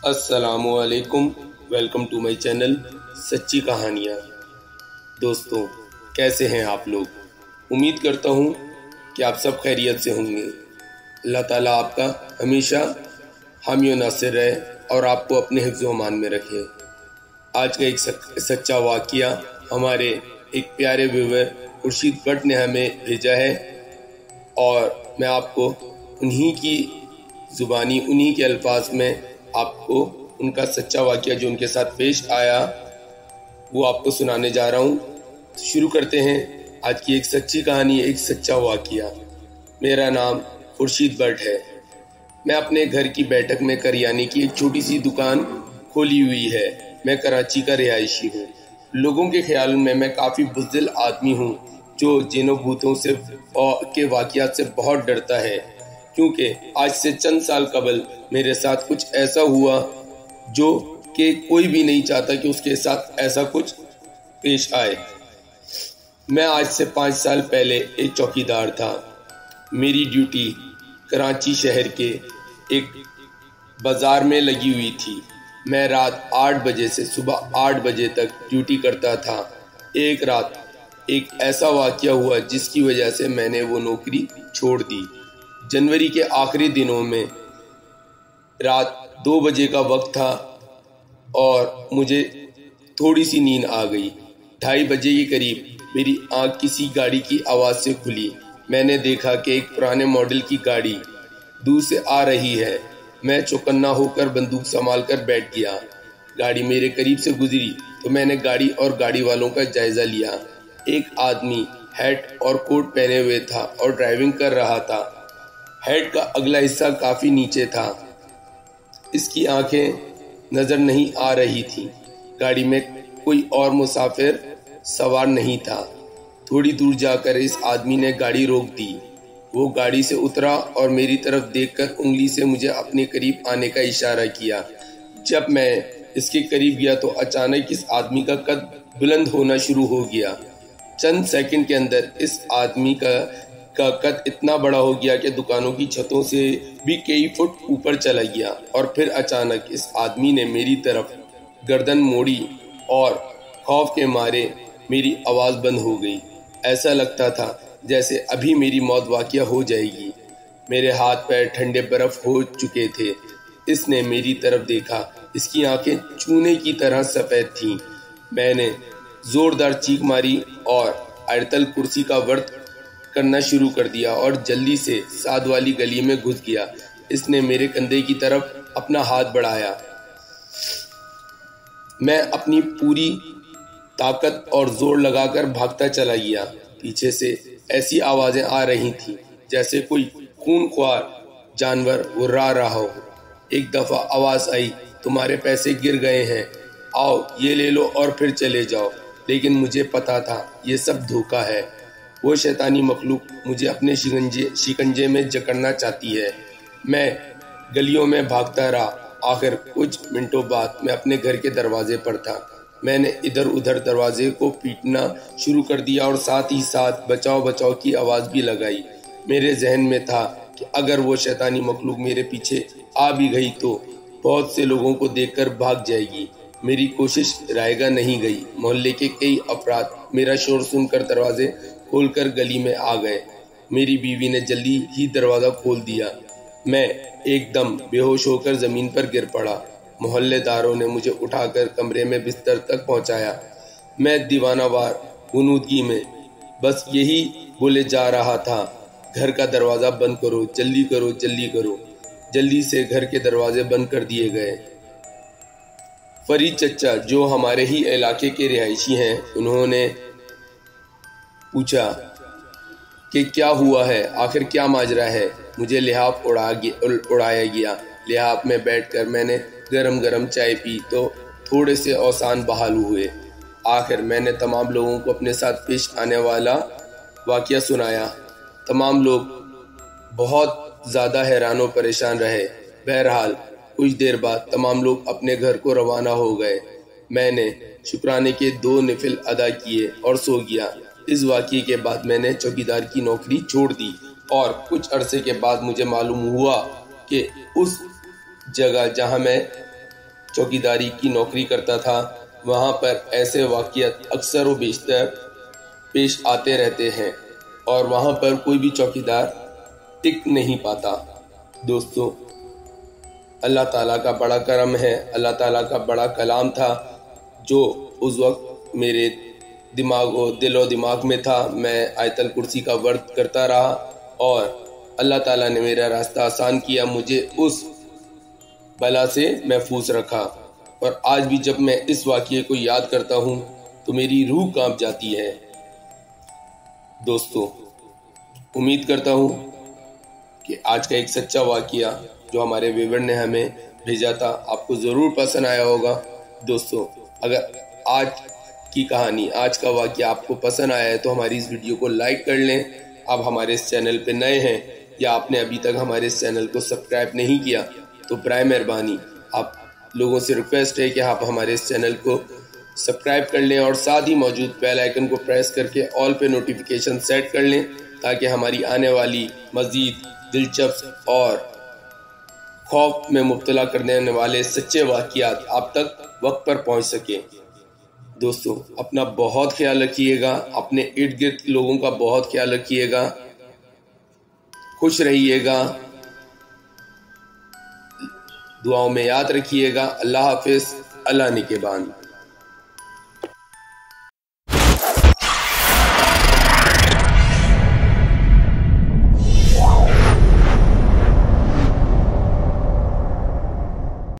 السلام علیکم، welcome to my channel سچی کہانیاں۔ دوستوں، کیسے ہیں آپ لوگ؟ امید کرتا ہوں کہ آپ سب خیریت سے ہوں گے۔ اللہ تعالیٰ آپ کا ہمیشہ حامی و ناصر رہے اور آپ کو اپنے حفظ و امان میں رکھے۔ آج کا ایک سچا واقعہ ہمارے ایک پیارے ویور خورشید بٹ نے ہمیں بھیجا ہے، اور میں آپ کو انہی کی زبانی، انہی کے الفاظ میں آپ کو ان کا سچا واقعہ جو ان کے ساتھ پیش آیا وہ آپ کو سنانے جا رہا ہوں۔ شروع کرتے ہیں آج کی ایک سچی کہانی، ایک سچا واقعہ۔ میرا نام خورشید بٹ ہے۔ میں اپنے گھر کی بیٹھک میں کریانے کی ایک چھوٹی سی دکان کھولی ہوئی ہے۔ میں کراچی کا رہائشی ہوں۔ لوگوں کے خیال میں کافی بزدل آدمی ہوں جو جنوں بھوتوں سے کے واقعات سے بہت ڈرتا ہے، کیونکہ آج سے چند سال قبل میرے ساتھ کچھ ایسا ہوا جو کہ کوئی بھی نہیں چاہتا کہ اس کے ساتھ ایسا کچھ پیش آئے۔ میں آج سے 5 سال پہلے ایک چوکیدار تھا۔ میری ڈیوٹی کراچی شہر کے ایک بازار میں لگی ہوئی تھی۔ میں رات 8 بجے سے صبح 8 بجے تک ڈیوٹی کرتا تھا۔ ایک رات ایک ایسا واقعہ ہوا جس کی وجہ سے میں نے وہ نوکری چھوڑ دی۔ جنوری کے آخری دنوں میں رات 2 بجے کا وقت تھا اور مجھے تھوڑی سی نیند آ گئی۔ 2:30 بجے کے قریب میری آنکھ کسی گاڑی کی آواز سے کھلی۔ میں نے دیکھا کہ ایک پرانے ماڈل کی گاڑی دور سے آ رہی ہے۔ میں چوکنا ہو کر بندوق سنبھال کر بیٹھ گیا۔ گاڑی میرے قریب سے گزری تو میں نے گاڑی اور گاڑی والوں کا جائزہ لیا۔ ایک آدمی ہیٹ اور کوٹ پہنے ہوئے تھا اور ڈرائیونگ کر رہا تھا۔ ہیٹ کا اگلا حصہ کافی نیچے تھا۔ اس کی آنکھیں نظر نہیں آ رہی تھی۔ گاڑی میں کوئی اور مسافر سوار نہیں تھا۔ تھوڑی دور جا کر اس آدمی نے گاڑی روک دی۔ وہ گاڑی سے اترا اور میری طرف دیکھ کر انگلی سے مجھے اپنے قریب آنے کا اشارہ کیا۔ جب میں اس کے قریب گیا تو اچانک اس آدمی کا قد بلند ہونا شروع ہو گیا۔ چند سیکنڈ کے اندر اس آدمی کا قد اتنا بڑا ہو گیا کہ دکانوں کی چھتوں سے بھی کئی فٹ اوپر چلا گیا، اور پھر اچانک اس آدمی نے میری طرف گردن موڑی اور خوف کے مارے میری آواز بند ہو گئی۔ ایسا لگتا تھا جیسے ابھی میری موت واقعہ ہو جائے گی۔ میرے ہاتھ پیر ٹھنڈے برف ہو چکے تھے۔ اس نے میری طرف دیکھا۔ اس کی آنکھیں چونے کی طرح سفید تھیں۔ میں نے زوردار چیخ ماری اور آیتل کرسی کا ورد کرنا شروع کر دیا اور جلدی سے سعد والی گلی میں گھس گیا۔ اس نے میرے کندھے کی طرف اپنا ہاتھ بڑھایا۔ میں اپنی پوری طاقت اور زور لگا کر بھاگتا چلا گیا۔ پیچھے سے ایسی آوازیں آ رہی تھیں جیسے کوئی خونخوار جانور غرا رہا ہو۔ ایک دفعہ آواز آئی، تمہارے پیسے گر گئے ہیں، آؤ یہ لے لو اور پھر چلے جاؤ۔ لیکن مجھے پتا تھا یہ سب دھوکہ ہے۔ وہ شیطانی مخلوق مجھے اپنے شکنجے میں جکڑنا چاہتی ہے۔ میں گلیوں میں بھاگتا رہا۔ آخر کچھ منٹوں بعد میں اپنے گھر کے دروازے پر تھا۔ میں نے ادھر ادھر دروازے کو پیٹنا شروع کر دیا اور ساتھ ہی ساتھ بچاؤ بچاؤ کی آواز بھی لگائی۔ میرے ذہن میں تھا کہ اگر وہ شیطانی مخلوق میرے پیچھے آ بھی گئی تو بہت سے لوگوں کو دیکھ کر بھاگ جائے گی۔ میری کوشش رائے گاہ نہیں گئی۔ محلے کے کئی افراد میرا شور سن کر دروازے کھول کر گلی میں آ گئے۔ میری بیوی نے جلدی ہی دروازہ کھول دیا۔ میں ایک دم بے ہوش ہو کر زمین پر گر پڑا۔ محلے داروں نے مجھے اٹھا کر کمرے میں بستر تک پہنچایا۔ میں دیوانہ وار غنودگی میں بس یہی بولے جا رہا تھا، گھر کا دروازہ بند کرو، جلدی کرو، جلدی کرو۔ جلدی سے گھر کے دروازے بند کر دیے گئے۔ فرید چچا جو ہمارے ہی علاقے کے رہائشی ہیں، انہوں نے پوچھا کہ کیا ہوا ہے، آخر کیا ماجرا ہے۔ مجھے لحاف اڑایا گیا۔ لحاف میں بیٹھ کر میں نے گرم گرم چائے پی تو تھوڑے سے اوسان بحال ہوئے۔ آخر میں نے تمام لوگوں کو اپنے ساتھ پیش آنے والا واقعہ سنایا۔ تمام لوگ بہت زیادہ حیران و پریشان رہے۔ بہرحال کچھ دیر بعد تمام لوگ اپنے گھر کو روانہ ہو گئے۔ میں نے شکرانے کے 2 نفل ادا کیے اور سو گیا۔ اس واقعے کے بعد میں نے چوکیدار کی نوکری چھوڑ دی، اور کچھ عرصے کے بعد مجھے معلوم ہوا کہ اس جگہ جہاں میں چوکیداری کی نوکری کرتا تھا وہاں پر ایسے واقعات اکثر و بیشتر پیش آتے رہتے ہیں اور وہاں پر کوئی بھی چوکیدار ٹک نہیں پاتا۔ دوستو، اللہ تعالیٰ کا بڑا کرم ہے، اللہ تعالیٰ کا بڑا کلام تھا جو اس وقت میرے دل و دماغ میں تھا۔ میں آیت الکرسی کا ورد کرتا رہا اور اللہ تعالیٰ نے میرا راستہ آسان کیا، مجھے اس بلا سے محفوظ رکھا۔ اور آج بھی جب میں اس واقعے کو یاد کرتا ہوں تو میری روح کانپ جاتی ہے۔ دوستو، امید کرتا ہوں کہ آج کا ایک سچا واقعہ جو ہمارے ویور نے ہمیں بھیجا تھا آپ کو ضرور پسند آیا ہوگا۔ دوستو، اگر آج کی کہانی، آج کا واقعہ آپ کو پسند آیا ہے تو ہماری اس ویڈیو کو لائک کر لیں۔ آپ ہمارے اس چینل پہ نئے ہیں یا آپ نے ابھی تک ہمارے اس چینل کو سبسکرائب نہیں کیا تو برائے مہربانی آپ لوگوں سے ریکویسٹ ہے کہ آپ ہمارے اس چینل کو سبسکرائب کر لیں اور ساتھ ہی موجود بیل آئیکن کو پریس کر کے آل پہ نوٹیفیکیشن سیٹ کر لیں تاکہ ہماری آنے والی مزید دلچسپ اور خوف میں مبتلا کرنے والے سچے واقعات آپ تک وقت پر پہنچ سکیں۔ دوستو، اپنا بہت خیال رکھیے گا، اپنے ارد گرد لوگوں کا بہت خیال رکھیے گا، خوش رہیے گا، دعاؤں میں یاد رکھیے گا۔ اللہ حافظ، اللہ نگہبان۔